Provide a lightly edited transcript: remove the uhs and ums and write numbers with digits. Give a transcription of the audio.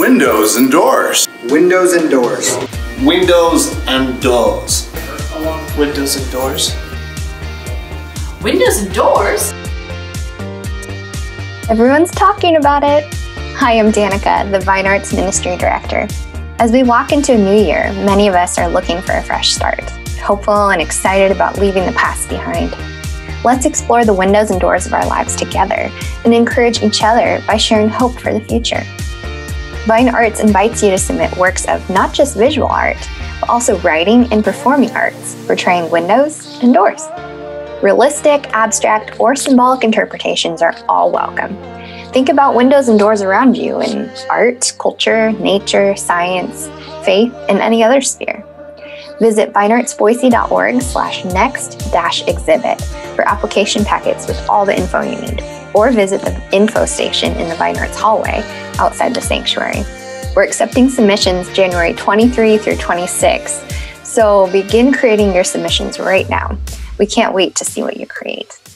Windows and doors. Windows and doors. Windows and doors. Windows and doors. Windows and doors? Everyone's talking about it. Hi, I'm Danica, the VineArts Ministry Director. As we walk into a new year, many of us are looking for a fresh start, hopeful and excited about leaving the past behind. Let's explore the windows and doors of our lives together and encourage each other by sharing hope for the future. VineArts invites you to submit works of not just visual art, but also writing and performing arts, portraying windows and doors. Realistic, abstract, or symbolic interpretations are all welcome. Think about windows and doors around you in art, culture, nature, science, faith, and any other sphere. Visit vineartsboise.org/next-exhibit for application packets with all the info you need, or visit the info station in the VineArts hallway outside the sanctuary. We're accepting submissions January 23 through 26, so begin creating your submissions right now. We can't wait to see what you create.